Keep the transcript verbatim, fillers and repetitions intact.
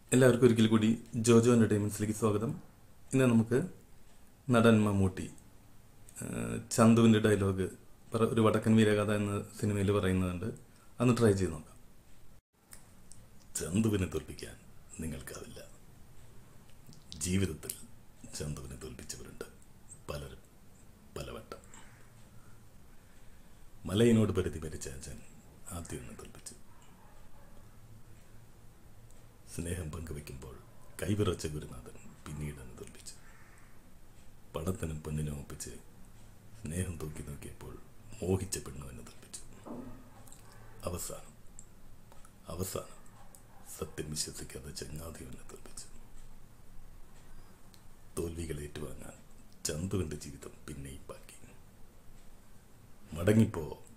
എല്ലാവർക്കും ഒരിക്കൽ കൂടി ജോജോ എൻ്റർടൈൻമെൻറ്റ്സിലേക്ക് സ്വാഗതം. ഇന്ന് നമുക്ക് നടൻ മമ്മൂട്ടി ചന്തുവിൻ്റെ ഡയലോഗ് ഒരു വടക്കൻ വീരകഥ എന്ന സിനിമയിൽ പറയുന്നുണ്ട്. അന്ന് ട്രൈ ചെയ്ത് നോക്കാം. ചന്തുവിനെ തോൽപ്പിക്കാൻ നിങ്ങൾക്കാവില്ല. ജീവിതത്തിൽ ചന്തുവിനെ തോൽപ്പിച്ചവരുണ്ട് പലരും പലവട്ടം. മലയിനോട് പരിധി ഭരിച്ച അച്ഛൻ ആദ്യം എന്നെ തോൽപ്പിച്ചു. സ്നേഹം പങ്കുവയ്ക്കുമ്പോൾ കൈവിറച്ച ഗുരുനാഥൻ പിന്നീട് എന്നെ തോൽപ്പിച്ചു. പണത്തിനും പെണ്ണിനും ഒപ്പിച്ച് സ്നേഹം തൂക്കി നോക്കിയപ്പോൾ മോഹിച്ച പെണ്ണു എന്നെ തോൽപ്പിച്ചു. അവസാനം അവസാനം സത്യം വിശ്വസിക്കാതെ ചങ്ങാതി എന്നെ തോൽപ്പിച്ചു. തോൽവികൾ ഏറ്റുവാങ്ങാൻ ചന്തുവിൻ്റെ ജീവിതം പിന്നെയും ബാക്കി. മടങ്ങിപ്പോ